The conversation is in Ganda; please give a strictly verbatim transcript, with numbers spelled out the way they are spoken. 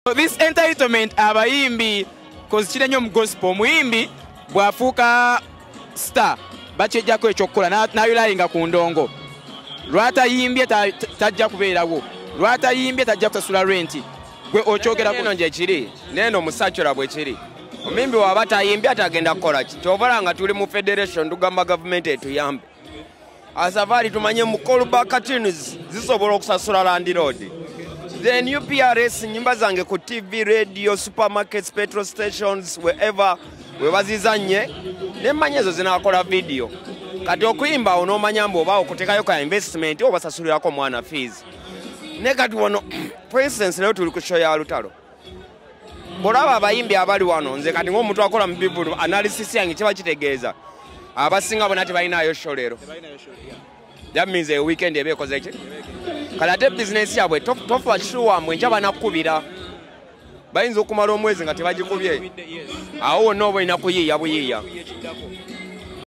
This entitlement abayimbi cause kile nyo mu gospel muyimbi bwafuka star bachejjako ekyokukola na nayulalinga ku ndongo lwata yimbye tajja kubeerawo lwata yimbye tajja kusasula rent gwe okyogera kuno nje kiri neno musachura bwe kiri omimbi wabata yimbye atagenda kukola kitobala nga tuli mu federation tugamba government etuyambe asafari tumanye mu callback cartoons zisobola okusasula land road. Then U P R S nyimba zange ku T V, radio, supermarkets, petrol stations, wherever webazizanye nemanyezo zinakola video kati okuyimba onomanya mbo ba okutekayo ka investment obasasulirako mwana fees ne kati wono for instance leo tuli ku show ya Lutalo bolaba abayimbi abali wano nze kati ng'omuntu akola mu people analysis yange kiba kitegeeza abasinga bona tebalinayo show lero that means a weekend ebe koze ki kalate business yabwe tofa shuwa mwenja banakubira bayinza okumala omwezi nga tebagikubye awo no boina kuyiya buyiya